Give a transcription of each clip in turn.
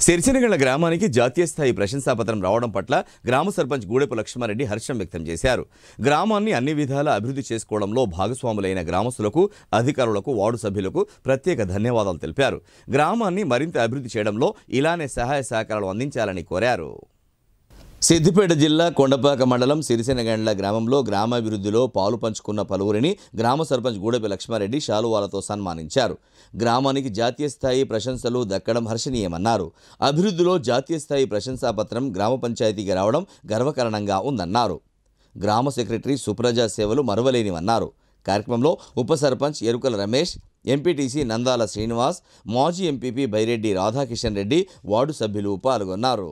సిరిసినగళ్ల గ్రామానికి జాతీయ స్థాయి ప్రశంసాపత్రం రావడం పట్ల గ్రామ సర్పంచ్ గూడెపు లక్ష్మారెడ్డి హర్షం వ్యక్తం చేశారు. గ్రామాన్ని అన్ని విధాలా అభివృద్ధి చేసుకోవడంలో భాగస్వాములైన గ్రామస్తులకు, అధికారులకు, వార్డు సభ్యులకు ప్రత్యేక ధన్యవాదాలు తెలిపారు. గ్రామాన్ని మరింత అభివృద్ధి చేయడంలో ఇలానే సహాయ సహకారాలు అందించాలని కోరారు. సిద్దిపేట జిల్లా కొండపాక మండలం సిరిసినగండ్ల గ్రామంలో గ్రామాభివృద్ధిలో పాలు పంచుకున్న పలువురిని గ్రామ సర్పంచ్ గూడెపు లక్ష్మారెడ్డి శాలువాలతో సన్మానించారు. గ్రామానికి జాతీయ స్థాయి ప్రశంసలు దక్కడం హర్షణీయమన్నారు. అభివృద్ధిలో జాతీయ స్థాయి ప్రశంసాపత్రం గ్రామ పంచాయతీకి రావడం గర్వకారణంగా ఉందన్నారు. గ్రామ సెక్రటరీ సుప్రజా సేవలు మరువలేనివన్నారు. కార్యక్రమంలో ఉప సర్పంచ్ ఎరుకల రమేష్, ఎంపీటీసీ నందాల శ్రీనివాస్, మాజీ ఎంపీపీ బైరెడ్డి రాధాకిషన్ రెడ్డి, వార్డు సభ్యులు పాల్గొన్నారు.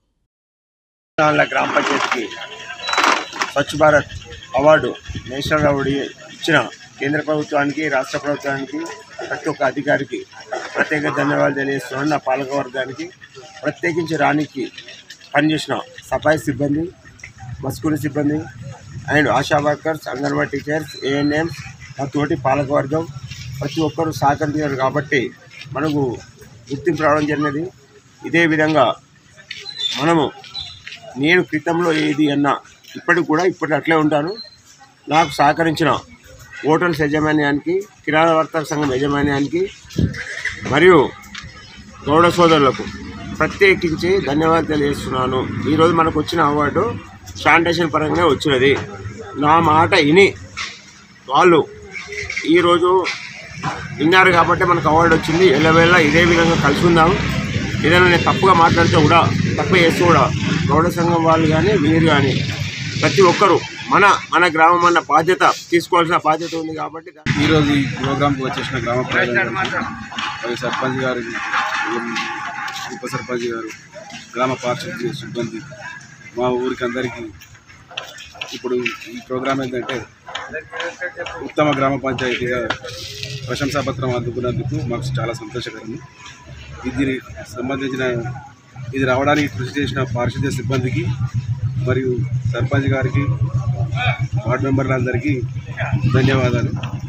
గ్రామ పంచాయతీకి Swachh Bharat award national award ఇచ్చిన కేంద్ర ప్రభుత్వానికి, రాష్ట్ర ప్రభుత్వానికి, ప్రతి ఒక్క అధికారికి ప్రత్యేక ధన్యవాదాలు తెలియజేస్తున్నాను. నా పాలకవర్గానికి, ప్రత్యేకించి రానికి పనిచేసిన సఫాయి సిబ్బంది, మస్కూరి సిబ్బంది and ASHA workers, anganwadi teachers, ANMs, మా తోటి పాలకవర్గం ప్రతి ఒక్కరూ సహకరించారు కాబట్టి మనకు గుర్తింపు రావడం జరిగినది. ఇదే విధంగా నేను క్రితంలో ఏది అన్నా ఇప్పటికి కూడా అట్లే ఉంటాను. నాకు సహకరించిన హోటల్స్ యాజమాన్యానికి, కిరాణా వర్తక సంఘం యాజమాన్యానికి మరియు గౌడ సోదరులకు ప్రత్యేకించి ధన్యవాదాలు తెలియజేస్తున్నాను. ఈరోజు మనకు వచ్చిన అవార్డు శానిటేషన్ పరంగానే వచ్చినది. నా మాట విని వాళ్ళు ఈరోజు విన్నారు కాబట్టి మనకు అవార్డు వచ్చింది. ఎల్లవేళ ఇదే విధంగా కలిసి ఉందాం. ఏదైనా నేను తప్పుగా మాట్లాడితే కూడా, తప్పు చేస్తూ కూడా గౌడ సంఘం వాళ్ళు కానీ వీరు కానీ ప్రతి ఒక్కరూ మన గ్రామం అన్న బాధ్యత తీసుకోవాల్సిన బాధ్యత ఉంది. కాబట్టి ఈరోజు ఈ ప్రోగ్రాంకి వచ్చేసిన గ్రామ ప్రజలకు, సర్పంచ్ గారికి, ఉప సర్పంచ్ గారు, గ్రామ పారిశుద్ధ్య సిబ్బంది, మా ఊరికి అందరికీ ఇప్పుడు ఈ ప్రోగ్రాం ఏంటంటే ఉత్తమ గ్రామ పంచాయతీగా ప్రశంసాపత్రం అందుకున్నందుకు మాకు చాలా సంతోషకరం. దీనికి సంబంధించిన ఇది రావడానికి కృషి చేసిన పారిశుద్ధ్య సిబ్బందికి మరియు సర్పంచ్ గారికి, వార్డు మెంబర్లందరికీ ధన్యవాదాలు.